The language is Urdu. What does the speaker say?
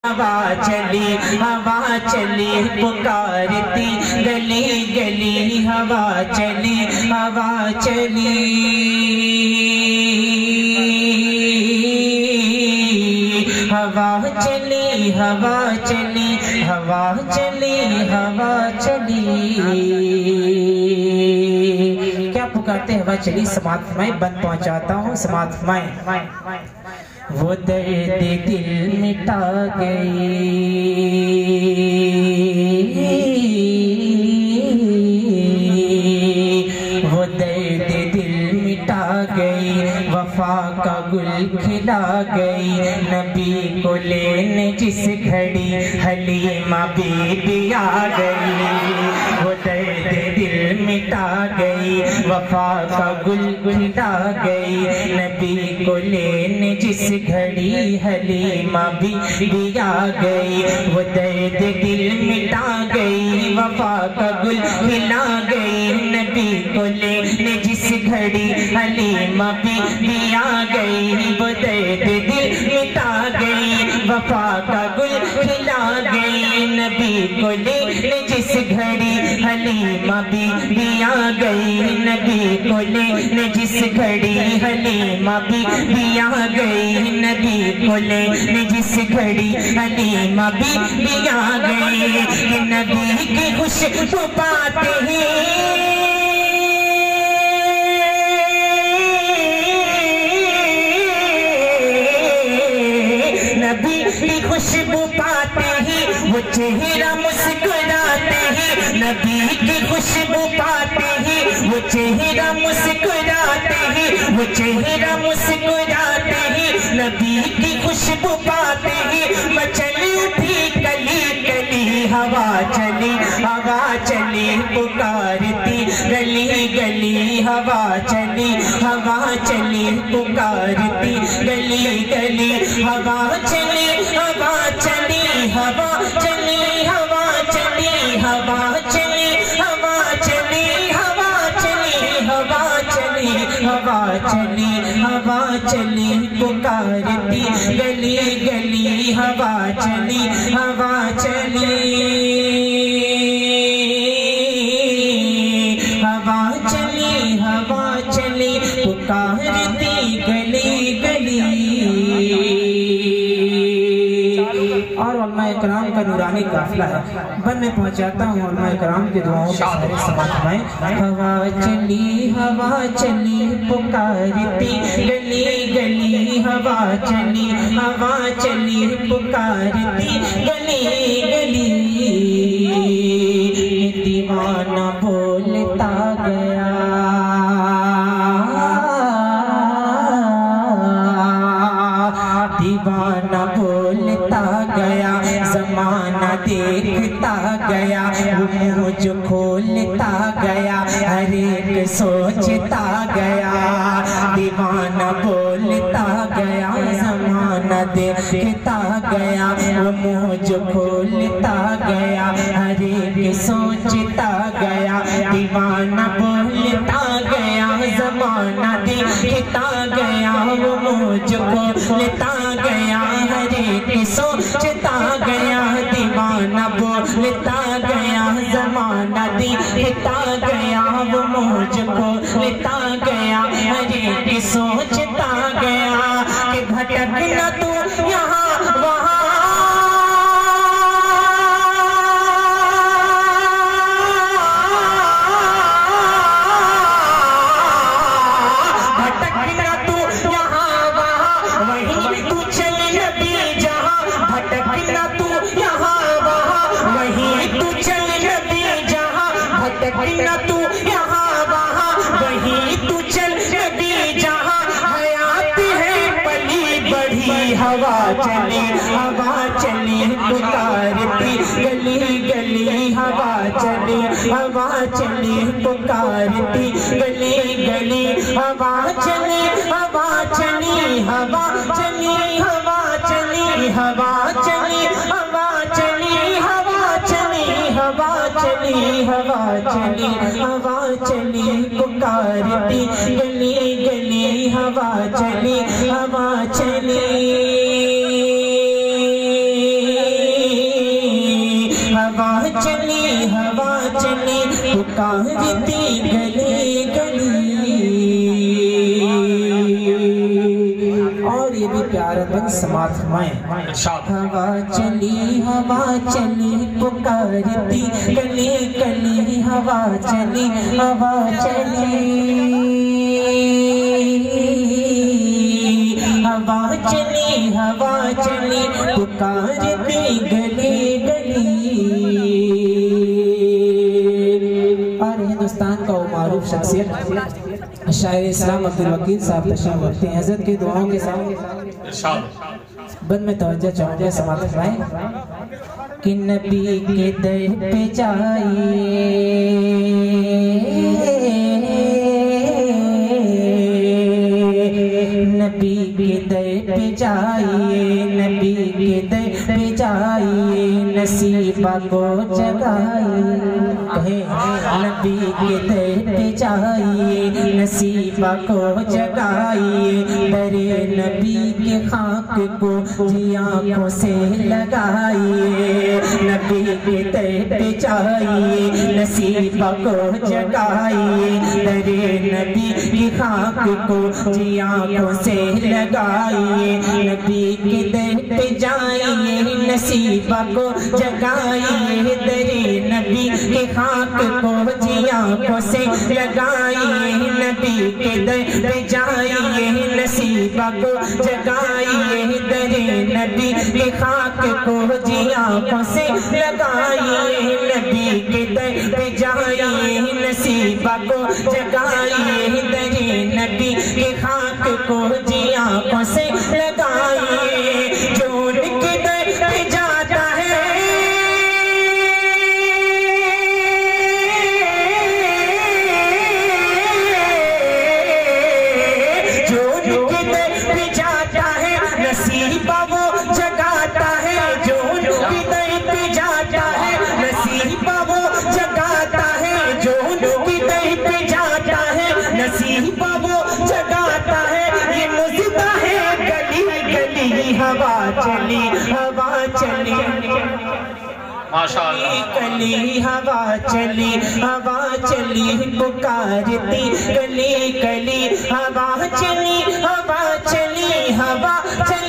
ہوا چلی پکارتی گلی گلی ہوا چلی کیا پکارتے ہوا چلی؟ سماعت فرمائیں، بند پہنچاتا ہوں، سماعت فرمائیں۔ وہ درد دل مٹا گئی، وہ درد دل مٹا گئی، وفا کا گل کھلا گئی، نبی کو لینے جس گھڑی حلیمہ بی بی آ گئی۔ وہ درد دل مٹا گئی، وفا کا گل کھلا گئی، نبی کو لینے جس گھڑی حلیمہ بی بی آ گئی۔ وہ درد دل مٹا گئی، وفا کا گل کھلا گئی، نبی کو لینے جس گھڑی حلیمہ بی بی آ گئی۔ وہ درد دل مٹا گئی، وفا کا گل کھلا گئی، نبی کو لینے جس گھڑی حلیمہ بی بی آ گئی، نبی کو لینے جس گھڑی حلیمہ بی بی آ گئی، نبی کو لینے جس گھڑی حلیمہ بی بی آ گئی۔ نبی کی خوشبو پاتے ہی نبی کی خوشبو پاتے ہی وہ چہرہ مسکراتے ہی، نبی کی خوشبو پاتے ہی وہ چہرہ مسکراتے ہی، وہ چہرہ مسکراتے ہی، نبی کی خوشبو پاتے ہی مچل اٹھی کلی کلی ہوا چلی پکارتی گلی گلی ہوا چلی پکارتی گلی گلی ہوا چلی ہوا چلی ہوا چلی ہوا چلی ہوا چلی ہوا چلی ہوا چلی ہوا چلی ہوا چلی ہوا چلی پکارتی گلی گلی ہوا چلی پکارتی گلی گلی۔ اور علماء اکرام کا نورانی قافلہ ہے، بند میں پہنچاتا ہوں علماء اکرام کے دعاؤں کے سارے سماعت فرمائیں۔ ہوا چلی پکارتی گلی گلی ہوا چلی پکارتی گلی گلی، دیوانہ بولتا گیا دیوانہ بولتا گیا، زمانہ دیکھتا گیا، وہ منہ جو کھولتا گیا، ہر ایک سوچتا گیا۔ دیوانہ بولتا گیا، زمانہ دیکھتا گیا، وہ منہ جو کھولتا گیا، ہر ایک سوچتا گیا۔ دیوانہ بولتا گیا، زمانہ دیکھتا گیا، وہ منہ جو کھولتا گیا، ہر ایک سوچتا گیا۔ دیوانہ بولتا گیا، زمانہ دیکھتا گیا، وہ منہ جو کھولتا گیا، ہر ایک سوچتا گیا کہ بھٹکنا تو یہاں وہاں، بھٹکنا تو یہاں وہاں، وہیں تو چل نبی جہاں، بھٹکنا تو یہاں وہاں، وہیں تو چل نبی جہاں، بھٹکنا تو یہاں وہاں، وہیں تو چل نبی جہاں۔ حیات ہے پلی بڑھی ہوا چلی پکارتی گلی گلی ہوا چلی پکارتی گلی گلی ہوا چلی ہوا چلی ہوا چلی ہوا چلی ہوا چلی ہوا چلی ہوا چلی ہوا چلی ہوا چلی ہوا چلی پکارتی گلی گلی ہوا چلی ہوا چلی پکارتی گلی گلی. اور یہ بھی پیارا بن سماعت فرمائیں. ہوا چلی پکارتی گلی گلی. ہوا چلی ہوا چلی پکارتی گلی گلی. اور ہندوستان کا وہ معروف شخصیت شاعر اسلام عبدالوکیل صاحب تشریف رکھتے ہیں. حضرت کی دعاؤں کے ساتھ بند میں توجہ چاہوں گا. سماعت فرمائیں کہ نبی کے در پہ جائیے نبی کے در پہ جائیے نبی کے در پہ جائیے نصیبہ کو جگائیے. نبی کے در پہ جائیے نصیبہ کو جگائیے. در نبی کے خاک کو جی آنکھوں سے لگائیے. نبی کے در پہ جائیے نصیبہ کو جگائیے. در نبی کی خاک کو جی آنکھوں سے لگائیے. نبی کے در پہ جائیے نصیبہ کو جگائیے. در نبی کی خاک کو جی آنکھوں سے لگائیے. نبی کے در پہ جائیے نصیبہ کو جگائیے. در نبی کی خاک کو جی آنکھوں سے لگائیے. نبی کے در پہ جائیے نصیبہ کو جگائیے. در نبی کی خاک کو جی آنکھوں سے لگائیے. جو ان کے در پہ جاتا ہے جو ان کے در پہ جاتا ہے نصیبہ وہ جگاتا ہے. جو ان کے در پہ جاتا ہے نصیبہ وہ جگاتا ہے. جو ان کے در پہ جاتا ہے نصیبہ وہ جگاتا ہے. یہ مزدہ ہے گلی گلی. ہوا چلی گلی. ہوا چلی پکارتی گلی گلی. ہوا چلی